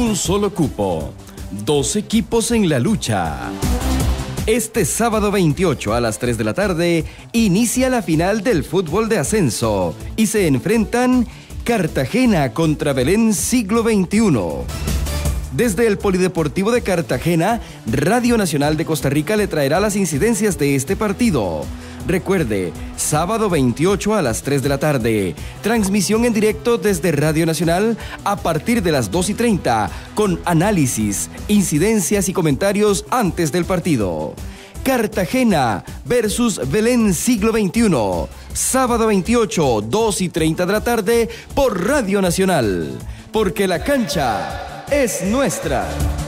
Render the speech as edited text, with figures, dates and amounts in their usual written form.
Un solo cupo, 2 equipos en la lucha. Este sábado 28 a las 3 de la tarde inicia la final del fútbol de ascenso y se enfrentan Cartagena contra Belén Siglo XXI. Desde el Polideportivo de Cartagena, Radio Nacional de Costa Rica le traerá las incidencias de este partido. Recuerde, sábado 28 a las 3 de la tarde, transmisión en directo desde Radio Nacional a partir de las 2:30, con análisis, incidencias y comentarios antes del partido. Cartagena versus Belén Siglo XXI, sábado 28, 2:30 de la tarde por Radio Nacional, porque la cancha es nuestra.